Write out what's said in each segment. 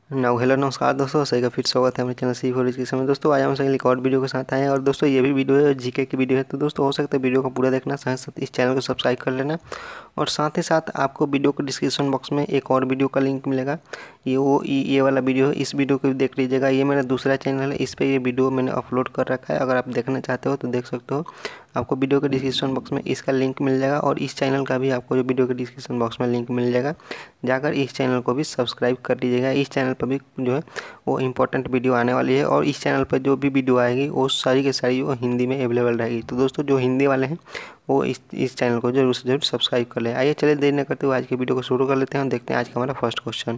Hello नमस्कार दोस्तों, सही का फिर स्वागत है हमारे चैनल सी फॉर एजुकेशन में। दोस्तों आज हम सही एक और वीडियो के साथ आए हैं और दोस्तों ये भी वीडियो है जीके की वीडियो है। तो दोस्तों हो सकता है वीडियो को पूरा देखना, साथ साथ इस चैनल को सब्सक्राइब कर लेना और साथ ही साथ आपको वीडियो के डिस्क्रिप्शन बॉक्स में एक और वीडियो का लिंक मिलेगा। ये वाला वीडियो है, इस वीडियो को भी देख लीजिएगा। ये मेरा दूसरा चैनल है, इस पर ये वीडियो मैंने अपलोड कर रखा है। अगर आप देखना चाहते हो तो देख सकते हो। आपको वीडियो के डिस्क्रिप्शन बॉक्स में इसका लिंक मिल जाएगा और इस चैनल का भी आपको जो वीडियो के डिस्क्रिप्शन बॉक्स में लिंक मिल जाएगा। जाकर इस चैनल को भी सब्सक्राइब कर लीजिएगा। इस चैनल पर भी जो है वो इम्पोर्टेंट वीडियो आने वाली है और इस चैनल पर जो भी वीडियो आएगी वो सारी की सारी वो हिंदी में अवेलेबल रहेगी। तो दोस्तों जो हिंदी वाले हैं वो इस चैनल को जरूर से जरूर सब्सक्राइब कर लें। आइए चलिए देर न करते हुए आज की वीडियो को शुरू कर लेते हैं। देखते हैं आज का हमारा फर्स्ट क्वेश्चन।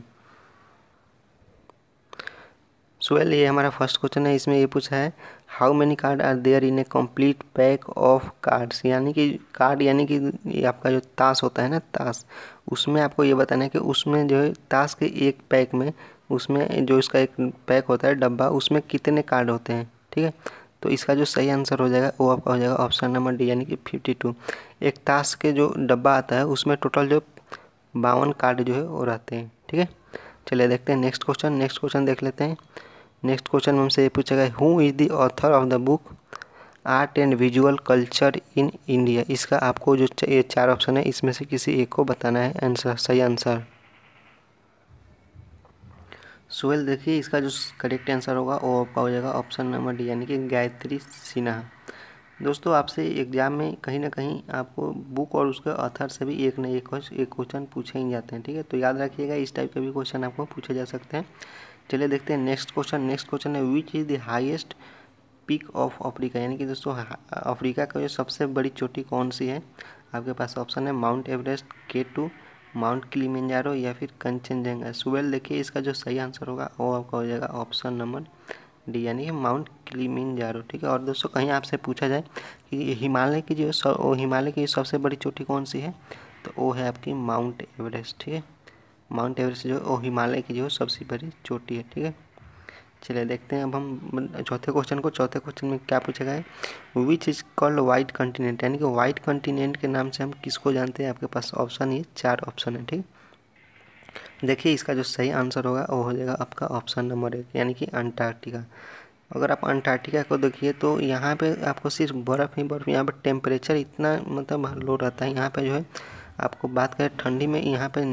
ये हमारा फर्स्ट क्वेश्चन है। इसमें ये पूछा है how many card are there in a complete pack of cards. यानी कि कार्ड यानी कि ये आपका जो ताश होता है ना, ताश, उसमें आपको ये बताना है कि उसमें जो है ताश के एक पैक में, उसमें जो इसका एक पैक होता है डब्बा, उसमें कितने कार्ड होते हैं। ठीक है, तो इसका जो सही आंसर हो जाएगा वो आपका हो जाएगा ऑप्शन नंबर डी, यानी कि 52। एक ताश के जो डब्बा आता है उसमें टोटल जो 52 कार्ड जो है वो रहते हैं। ठीक है, चलिए देखते हैं नेक्स्ट क्वेश्चन देख लेते हैं। नेक्स्ट क्वेश्चन में हमसे ये पूछेगा who is the author of the book art and visual culture in India. इसका आपको जो ये 4 ऑप्शन है इसमें से किसी एक को बताना है आंसर, सही आंसर। देखिए इसका जो करेक्ट आंसर होगा वो आपका हो जाएगा ऑप्शन नंबर डी, यानी कि गायत्री सिन्हा। दोस्तों आपसे एग्जाम में कहीं ना कहीं आपको बुक और उसके ऑथर से भी एक न एक क्वेश्चन पूछे ही जाते हैं। ठीक है, तो याद रखिएगा इस टाइप के भी क्वेश्चन आपको पूछे जा सकते हैं। चलिए देखते हैं नेक्स्ट क्वेश्चन है which is the highest peak of Africa. यानी कि दोस्तों अफ्रीका का जो सबसे बड़ी चोटी कौन सी है। आपके पास ऑप्शन है Mount Everest, K2, Mount Kilimanjaro या फिर कंचनजंगा। देखिए इसका जो सही आंसर होगा वो आपका हो जाएगा ऑप्शन नंबर डी, यानी कि माउंट किलिमंजारो। ठीक है, और दोस्तों कहीं आपसे पूछा जाए कि हिमालय की सबसे बड़ी चोटी कौन सी है, तो वो है आपकी माउंट एवरेस्ट। ठीक है, माउंट एवरेस्ट जो वो हिमालय की जो सबसे बड़ी चोटी है। ठीक है, चलिए देखते हैं अब हम चौथे क्वेश्चन में क्या पूछा गया है which is called white continent. यानी कि वाइट कंटिनेंट के नाम से हम किसको जानते हैं। आपके पास ऑप्शन ये 4 ऑप्शन है। ठीक, देखिए इसका जो सही आंसर होगा वो हो जाएगा आपका ऑप्शन नंबर 1, यानी कि अंटार्कटिका। अगर आप अंटार्कटिका को देखिए तो यहाँ पे आपको सिर्फ बर्फ़ ही बर्फ़, यहाँ पे टेम्परेचर इतना मतलब लो रहता है। यहाँ पे जो है आपको बात करें ठंडी में,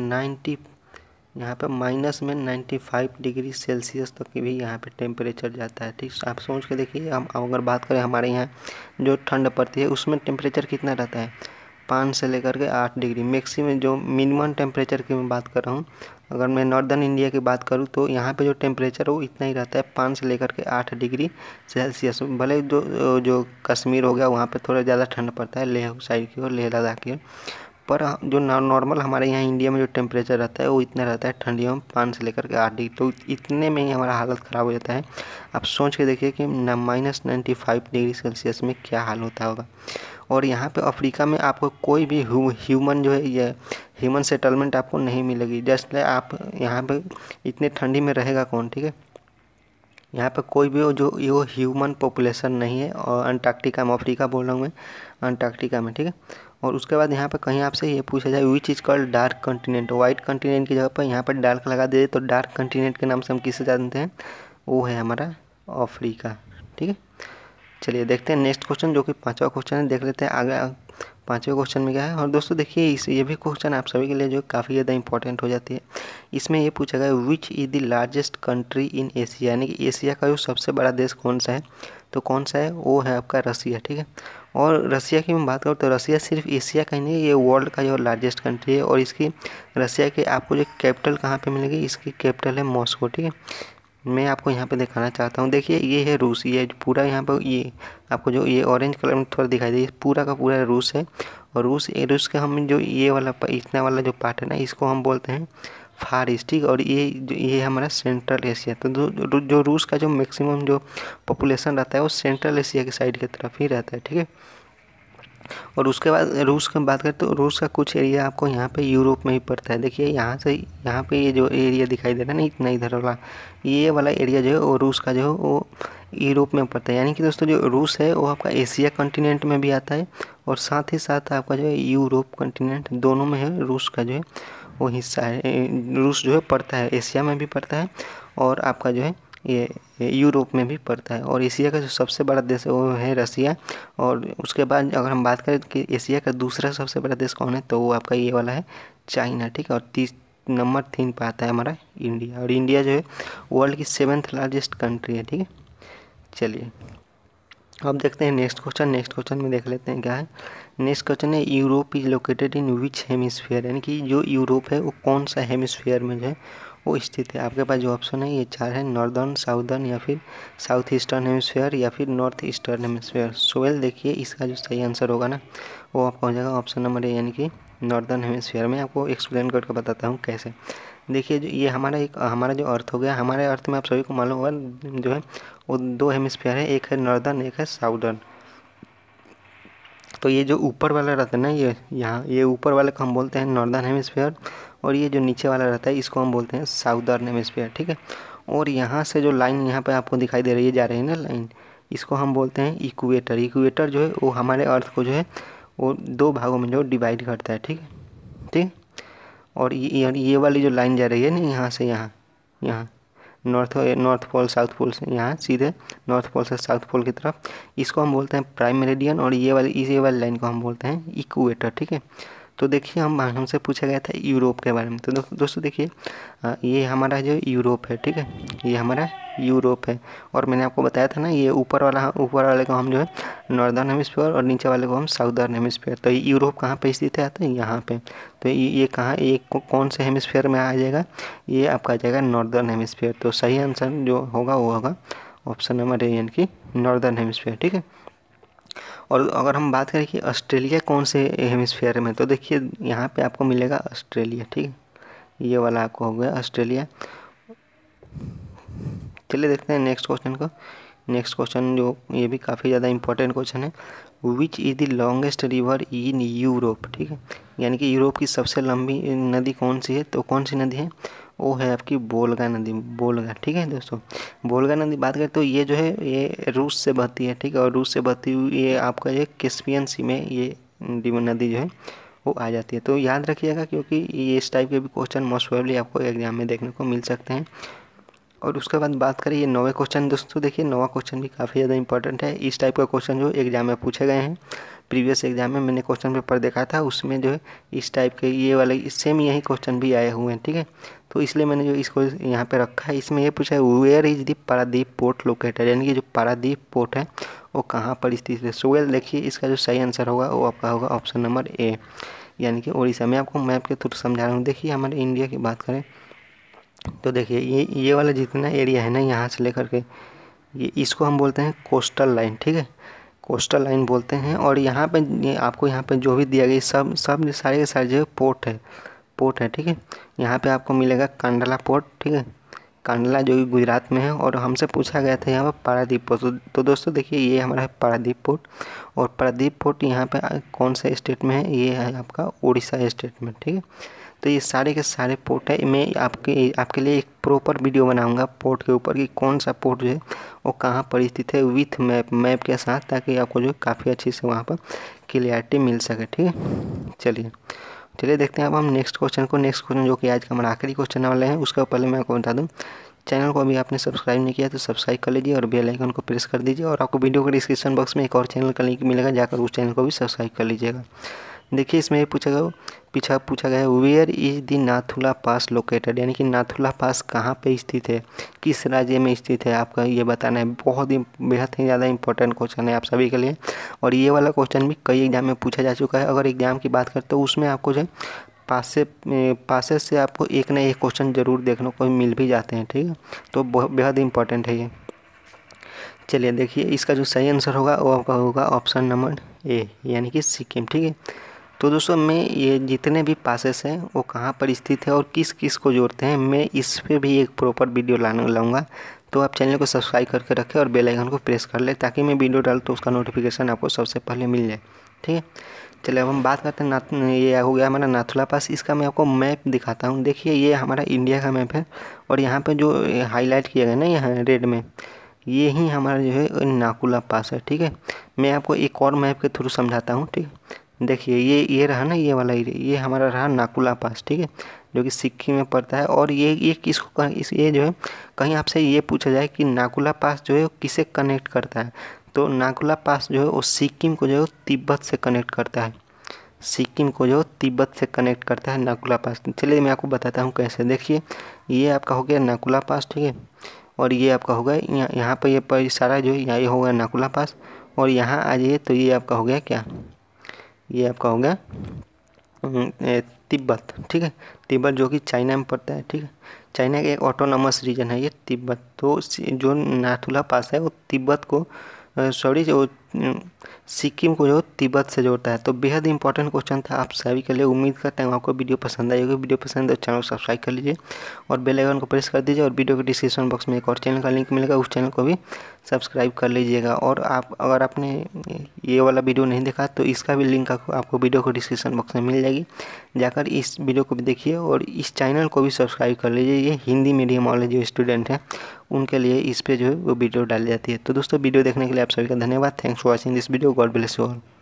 यहाँ पे माइनस में 95 डिग्री सेल्सियस तक की भी यहाँ पे टेम्परेचर जाता है। ठीक, आप सोच के देखिए, हम अगर बात करें हमारे यहाँ जो ठंड पड़ती है उसमें टेम्परेचर कितना रहता है, 5 से लेकर के 8 डिग्री। मैक्सिमम जो मिनिमम टेम्परेचर की मैं बात कर रहा हूँ, अगर मैं नॉर्दर्न इंडिया की बात करूँ तो यहाँ पे जो टेम्परेचर है वो इतना ही रहता है, 5 से लेकर के 8 डिग्री सेल्सियस। भले जो कश्मीर हो गया वहाँ पे थोड़ा ज़्यादा ठंड पड़ता है, लेह साइड की और लेह लद्दाख की, पर जो नॉर्मल हमारे यहाँ इंडिया में जो टेम्परेचर रहता है वो इतना रहता है ठंडियों में 5 से लेकर के 8 डिग्री। तो इतने में ही हमारा हालत ख़राब हो जाता है। आप सोच के देखिए कि -95 डिग्री सेल्सियस में क्या हाल होता होगा। और यहाँ पे अफ्रीका में आपको कोई भी ह्यूमन जो है ये ह्यूमन सेटलमेंट आपको नहीं मिलेगी। जस्ट आप यहाँ पे इतने ठंडी में रहेगा कौन। ठीक है, यहाँ पे कोई भी वो ह्यूमन पॉपुलेशन नहीं है। और अंटार्कटिका में, अफ्रीका बोल रहा हूँ मैं, अंटार्कटिका में। ठीक है, और उसके बाद यहाँ पे कहीं आपसे ये पूछा जाए which is called dark continent. White continent की जगह पर यहाँ पर डार्क लगा दे तो डार्क कंटिनेंट के नाम से हम किसे जानते हैं, वो है हमारा अफ्रीका। ठीक है, चलिए देखते हैं नेक्स्ट क्वेश्चन जो कि 5वां क्वेश्चन है। देख लेते हैं आगे 5वें क्वेश्चन में क्या है। और दोस्तों देखिए ये भी क्वेश्चन आप सभी के लिए जो काफ़ी ज़्यादा इंपॉर्टेंट हो जाती है। इसमें ये पूछा गया which is the largest country in Asia. यानी कि एशिया का जो सबसे बड़ा देश कौन सा है, तो कौन सा है, वो है आपका रसिया। ठीक है, और रसिया की मैं बात करूँ तो रसिया सिर्फ एशिया का ही नहीं, ये वर्ल्ड का जो लार्जेस्ट कंट्री है। और इसकी रसिया की आपको जो कैपिटल कहाँ पे मिलेगी, इसकी कैपिटल है मॉस्को। ठीक है, मैं आपको यहाँ पे दिखाना चाहता हूँ। देखिए ये है रूस, ये पूरा यहाँ पर ये आपको जो ये ऑरेंज कलर में थोड़ा दिखाई दे, पूरा का पूरा रूस है। और रूस के हम जो ये वाला इतना वाला जो पार्ट है ना, इसको हम बोलते हैं फार ईस्ट। ठीक, और ये हमारा सेंट्रल एशिया। तो जो रूस का जो मैक्सिमम जो पॉपुलेशन रहता है वो सेंट्रल एशिया की साइड की तरफ ही रहता है। ठीक है, और उसके बाद रूस की बात करें तो रूस का कुछ एरिया आपको यहाँ पे यूरोप में ही पड़ता है। देखिए यहाँ से यहाँ पे ये जो एरिया दिखाई दे रहा है ना, इतना इधर वाला, ये वाला एरिया जो है वो रूस का जो है वो यूरोप में पड़ता है। यानी कि दोस्तों जो रूस है वो आपका एशिया कॉन्टिनेंट में भी आता है और साथ ही साथ आपका जो है यूरोप कॉन्टिनेंट, दोनों में है रूस का जो है वो हिस्सा है। रूस जो है पड़ता है एशिया में भी पड़ता है और आपका जो है ये यूरोप में भी पड़ता है। और एशिया का जो सबसे बड़ा देश है वो है रसिया। और उसके बाद अगर हम बात करें कि एशिया का दूसरा सबसे बड़ा देश कौन है, तो वो आपका ये वाला है चाइना, ठीक है। और नंबर 3 पे आता है हमारा इंडिया। और इंडिया जो है वर्ल्ड की 7th लार्जेस्ट कंट्री है, ठीक है। चलिए अब देखते हैं नेक्स्ट क्वेश्चन में देख लेते हैं क्या है। नेक्स्ट क्वेश्चन है Europe is located in which hemisphere, यानी कि जो यूरोप है वो कौन सा हेमिस्फीयर में जो है वो स्थित है। आपके पास जो ऑप्शन है ये 4 है, नॉर्दर्न, साउदर्न या फिर साउथ ईस्टर्न हेमिस्फीयर या फिर नॉर्थ ईस्टर्न हेमिस्फीयर। सोवेल देखिए इसका जो सही आंसर होगा ना वो आपका हो जाएगा ऑप्शन नंबर ए, यानी कि नॉर्दर्न हेमिस्फीयर। मैं आपको एक्सप्लेन करके बताता हूँ कैसे। देखिए जो ये हमारा जो अर्थ हो गया, हमारे अर्थ में आप सभी को मालूम होगा जो है वो 2 हेमिस्फीयर है, एक है नॉर्दर्न एक है साउदर्न। तो ये जो ऊपर वाला रहता है ना ये ऊपर वाले को हम बोलते हैं नॉर्दर्न हेमिस्फीयर, और ये जो नीचे वाला रहता है इसको हम बोलते हैं साउदर्न हेमिस्फीयर, ठीक है। और यहाँ से जो लाइन यहाँ पे आपको दिखाई दे रही है जा रही है ना लाइन, इसको हम बोलते हैं इक्वेटर। इक्वेटर जो है वो हमारे अर्थ को जो है वो 2 भागों में जो डिवाइड करता है, ठीक है, ठीक। और ये वाली जो लाइन जा रही है ना यहाँ से यहाँ नॉर्थ पोल साउथ पोल से यहाँ सीधे नॉर्थ पोल से साउथ पोल की तरफ, इसको हम बोलते हैं प्राइम मेरिडियन। और ये वाली लाइन को हम बोलते हैं इक्वेटर, ठीक है। तो देखिए हमसे पूछा गया था यूरोप के बारे में। तो दोस्तों देखिए ये हमारा जो यूरोप है, ठीक है, ये हमारा यूरोप है। और मैंने आपको बताया था ना ये ऊपर वाले को हम जो है नॉर्दर्न हेमिस्फीयर और नीचे वाले को हम साउदर्न हेमिस्फीयर। तो ये यूरोप कहाँ पे स्थित है, तो यहाँ पे। तो ये कहाँ कौन से हेमिस्फीयर में आ जाएगा, ये आपका आ जाएगा नॉर्दर्न हेमिस्फीयर। तो सही आंसर जो होगा वो होगा ऑप्शन नंबर ए, यानी कि नॉर्दर्न हेमिस्फीयर, ठीक है। और अगर हम बात करें कि ऑस्ट्रेलिया कौन से हेमिस्फीयर में, तो देखिए यहाँ पे आपको मिलेगा ऑस्ट्रेलिया, ठीक है, ये वाला आपको हो गया ऑस्ट्रेलिया। चलिए देखते हैं नेक्स्ट क्वेश्चन को। नेक्स्ट क्वेश्चन जो ये भी काफ़ी ज़्यादा इंपॉर्टेंट क्वेश्चन है, which is the longest river in Europe, ठीक है, यानी कि यूरोप की सबसे लंबी नदी कौन सी है। तो कौन सी नदी है, वो है आपकी वोल्गा नदी, वोल्गा, ठीक है दोस्तों। वोल्गा नदी बात करें तो ये जो है ये रूस से बहती है, ठीक है। और रूस से बहती हुई ये आपका ये कैस्पियन सी में ये नदी जो है वो आ जाती है। तो याद रखिएगा क्योंकि ये इस टाइप के भी क्वेश्चन मोस्ट प्रोबेबली आपको एग्जाम में देखने को मिल सकते हैं। और उसके बाद बात करें ये 9वें क्वेश्चन, दोस्तों देखिए 9वां क्वेश्चन भी काफ़ी ज़्यादा इंपॉर्टेंट है। इस टाइप का क्वेश्चन जो एग्जाम में पूछे गए हैं, प्रीवियस एग्जाम में मैंने क्वेश्चन पेपर देखा था, उसमें जो है इस टाइप के ये वाले सेम यही क्वेश्चन भी आए हुए हैं, ठीक है। तो इसलिए मैंने जो इसको यहाँ पे रखा है, इसमें ये पूछा है where is the Paradip port located, यानी कि जो पारादीप पोर्ट है वो कहाँ पर स्थित है। सोवेल देखिए इसका जो सही आंसर होगा वो आपका होगा ऑप्शन नंबर ए, यानी कि उड़ीसा। मैं आपको मैप के थ्रू समझा रहा हूँ। देखिए हमारे इंडिया की बात करें तो देखिए ये वाला जितना एरिया है ना यहाँ से लेकर के ये इसको हम बोलते हैं कोस्टल लाइन, ठीक है, कोस्टल लाइन बोलते हैं। और यहाँ पे आपको यहाँ पे जो भी दिया गया सब सारे के सारे जो पोर्ट है, ठीक है। यहाँ पे आपको मिलेगा कांडला पोर्ट, ठीक है, कांडला जो कि गुजरात में है। और हमसे पूछा गया था यहाँ पर पारादीप पोर्ट। तो दोस्तों देखिए ये हमारा है पारादीप पोर्ट। और पारादीप पोर्ट यहाँ पे कौन सा स्टेट में है, ये है आपका उड़ीसा स्टेट में, ठीक है। तो ये सारे के सारे पोर्ट है। मैं आपके लिए एक प्रॉपर वीडियो बनाऊंगा पोर्ट के ऊपर कि कौन सा पोर्ट जो है वो कहाँ पर स्थित है विथ मैप के साथ, ताकि आपको जो काफ़ी अच्छी से वहाँ पर क्लियरिटी मिल सके, ठीक है। चलिए देखते हैं अब हम नेक्स्ट क्वेश्चन जो कि आज का हमारा आखिरी क्वेश्चन वाले हैं। उसका पहले मैं आपको बता दूँ, चैनल को अभी आपने सब्सक्राइब नहीं किया तो सब्सक्राइब कर लीजिए और बेल आइकन को प्रेस कर दीजिए। और आपको वीडियो के डिस्क्रिप्शन बॉक्स में एक और चैनल का लिंक मिलेगा, जाकर उस चैनल को भी सब्सक्राइब कर लीजिएगा। देखिए इसमें ये पूछा गया है where is the Nathula pass located, यानी कि नाथुला पास कहाँ पे स्थित है, किस राज्य में स्थित है, आपका ये बताना है। बहुत ही बेहद ही ज़्यादा इंपॉर्टेंट क्वेश्चन है आप सभी के लिए। और ये वाला क्वेश्चन भी कई एग्जाम में पूछा जा चुका है। अगर एग्जाम की बात करें तो उसमें आपको जो है पासेस से आपको एक ना एक क्वेश्चन ज़रूर देखने को मिल भी जाते हैं, ठीक है। तो बेहद इंपॉर्टेंट है ये। चलिए देखिए इसका जो सही आंसर होगा वो आपका होगा ऑप्शन नंबर ए, यानी कि सिक्किम, ठीक है। तो दोस्तों मैं ये जितने भी पासेस हैं वो कहाँ पर स्थित है और किस किस को जोड़ते हैं, मैं इस पर भी एक प्रॉपर वीडियो लाऊंगा। तो आप चैनल को सब्सक्राइब करके रखें और बेल आइकन को प्रेस कर लें, ताकि मैं वीडियो डालूँ तो उसका नोटिफिकेशन आपको सबसे पहले मिल जाए, ठीक है। चलिए अब हम बात करते हैं ये हो गया हमारा नाथुला पास। इसका मैं आपको मैप दिखाता हूँ। देखिए ये हमारा इंडिया का मैप है और यहाँ पर जो हाईलाइट किया गया ना यहाँ रेड में, ये ही हमारा जो है नाथुला पास है, ठीक है। मैं आपको एक और मैप के थ्रू समझाता हूँ, ठीक है। देखिए ये रहा ना ये वाला एरिया, ये हमारा रहा नाथुला पास, ठीक है। जो कि सिक्किम में पड़ता है। और ये किसको ये जो है कहीं आपसे ये पूछा जाए कि नाकुला पास जो है किसे कनेक्ट करता है, तो नाकुला पास जो है वो सिक्किम को जो है तिब्बत से कनेक्ट करता है, सिक्किम को जो तिब्बत से कनेक्ट करता है नाकुला पास। चलिए मैं आपको बताता हूँ कैसे। देखिए ये आपका हो गया नाकुला पास, ठीक है, और ये आपका होगा यहाँ पर ये पर सारा जो है ये होगा नाकुला पास, और यहाँ आ जाइए तो ये आपका हो गया क्या, ये आपका हो गया तिब्बत, ठीक है, तिब्बत जो कि चाइना में पड़ता है, ठीक है, चाइना का एक ऑटोनॉमस रीजन है ये तिब्बत। तो जो नाथुला पास है वो तिब्बत को सॉरी जो सिक्किम को जो तिब्बत से जोड़ता है। तो बेहद इंपॉर्टेंट क्वेश्चन था आप सभी के लिए। उम्मीद करता हूँ आपको वीडियो पसंद आई होगी। वीडियो पसंद है तो चैनल को सब्सक्राइब कर लीजिए और बेल आइकन को प्रेस कर दीजिए, और वीडियो के डिस्क्रिप्शन बॉक्स में एक और चैनल का लिंक मिलेगा, उस चैनल को भी सब्सक्राइब कर लीजिएगा। और आप अगर आपने ये वाला वीडियो नहीं देखा तो इसका भी लिंक आपको वीडियो को डिस्क्रिप्शन बॉक्स में मिल जाएगी, जाकर इस वीडियो को भी देखिए और इस चैनल को भी सब्सक्राइब कर लीजिए। ये हिंदी मीडियम वाले जो स्टूडेंट हैं उनके लिए इस पे जो है वो वीडियो डाली जाती है। तो दोस्तों वीडियो देखने के लिए आप सभी का धन्यवाद। Thanks for watching this video. God bless you all.